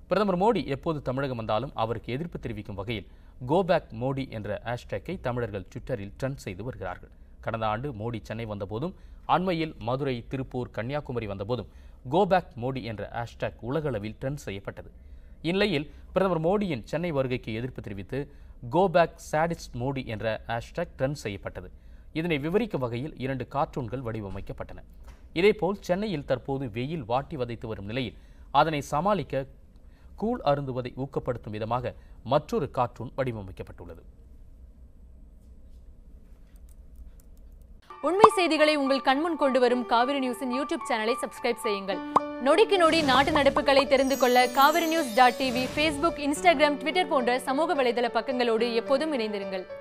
பிரதமர் மோடி எப்போது தமிழகம் வந்தாலும் அவருக்கு எதிர்ப்பு தெரிவிக்கும் வகையில் கோ பேக் மோடி என்ற ஹேஷ்டேக்கை தமிழர்கள் ட்விட்டரில் ட்ரெண்ட் செய்து வருகிறார்கள். கடந்த ஆண்டு மோடி சென்னை வந்தபோதும், அண்மையில் மதுரை, திருப்பூர், கன்னியாகுமரி வந்தபோதும் கோ பேக் மோடி என்ற ஹேஷ்டேக் உலகளவில் ட்ரெண்ட் செய்யப்பட்டது. இந்நிலையில் பிரதமர் மோடியின் சென்னை வருகைக்கு எதிர்ப்பு தெரிவித்து கோ பேக் சாடிஸ்ட் மோடி என்ற ஹேஷ்டேக் ட்ரெண்ட் செய்யப்பட்டது. இதனை விவரிக்கும் வகையில் 2 கார்ட்டூன்கள் வடிவமைக்கப்பட்டன. இதேபோல் சென்னையில் தற்போது வெயில் வாட்டி வதைத்து வரும் நிலையில் அதனை சமாளிக்க கூழ் அருந்துவதை ஊக்கப்படுத்தும் விதமாக மற்றொரு கார்ட்டூன் வடிவமைக்கப்பட்டுள்ளது. உண்மை செய்திகளை உங்கள் கண்முன் கொண்டு வரும் காவிரி நியூஸின் யூடியூப் சேனலை சப்ஸ்கிரைப் செய்யுங்கள். நொடிக்கு நொடி நாட்டு நடப்புகளை தெரிந்து கொள்ள kaverinews.tv, Facebook, Instagram, Twitter போன்ற சமூக வலைதள பக்கங்களோடு எப்போதும் இணைந்திருங்கள்.